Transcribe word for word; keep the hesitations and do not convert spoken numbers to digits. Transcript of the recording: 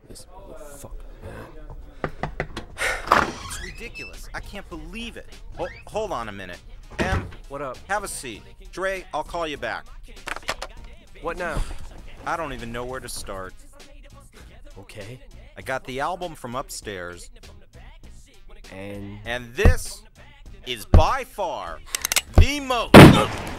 This fuck. It's ridiculous. I can't believe it. Ho hold on a minute. Em, What up? have a seat. Dre, I'll call you back. What now? I don't even know where to start. Okay. I got the album from upstairs, And and this is by far the most